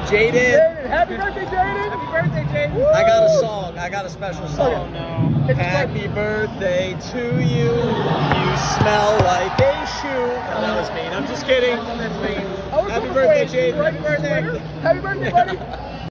Jaden. Happy birthday, Jaden. Happy birthday, Jaden. I got a song. I got a special song. Oh, no. Happy birthday to you. You smell like a shoe. Oh, that was mean. I'm just kidding. That's mean. Happy birthday, Jaden. Happy birthday. Happy birthday, buddy.